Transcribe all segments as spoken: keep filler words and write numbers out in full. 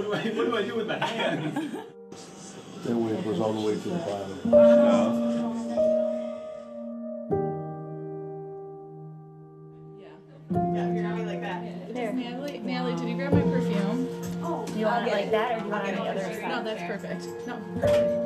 do I, what do I do with my hands? That way it goes all the way to the bottom. No. Yeah, you're gonna be like that. There. Natalie, Natalie, did you grab my perfume? Oh, Do you want it like that, or do you want it on the other side? No, that's perfect. No, perfect.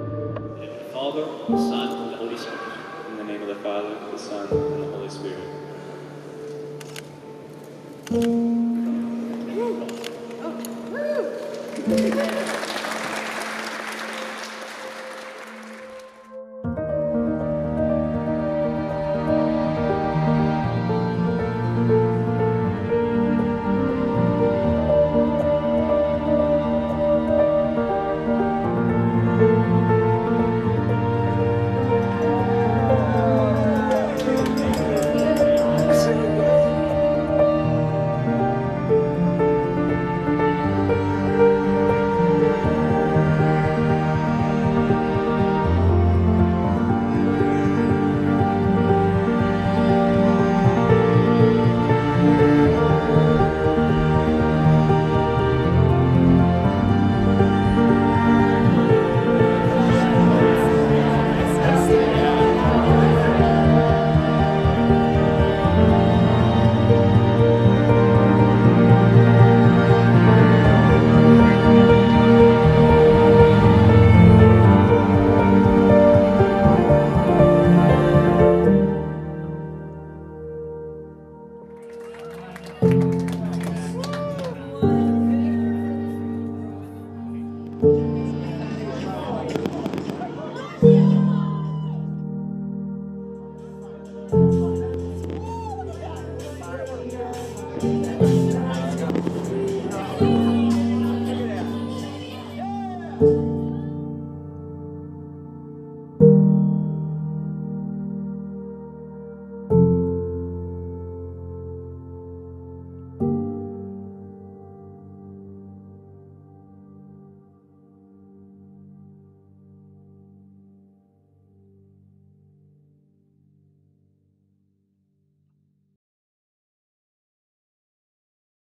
Father, the Son, and the Holy Spirit. In the name of the Father, the Son, and the Holy Spirit.